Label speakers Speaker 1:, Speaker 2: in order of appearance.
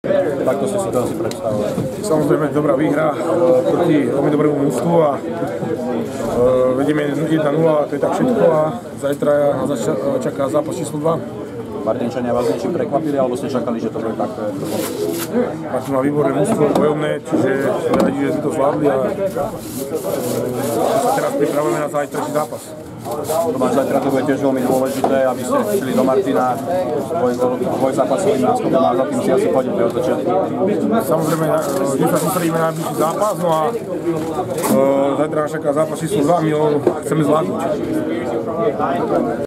Speaker 1: Takto si to asi predstavuje.
Speaker 2: Samozrejme dobrá výhra proti veľmi dobrému mužstvu a vedieme 1-0, to je tak všetko a zajtra nás čaká zápas číslo 2.
Speaker 1: Martinčania vás niečím prekvapili, alebo ste čakali, že to bude takto?
Speaker 2: Martin má výborné mužstvo, bojovné, čiže sme radi, že sme to zvládli a teraz pripravujeme na zajtrajší zápas.
Speaker 1: Tomáš, zajtra to bude tiež veľmi dôležité, aby ste šli do Martina dvojzápasovým náskokom a za tým si asi pôjdete od začiatku.
Speaker 2: Samozrejme, vždy sa sústredíme na najbližší zápas, no a zajtra nás čaká zápas číslo 2, my ho chceme zvládnuť.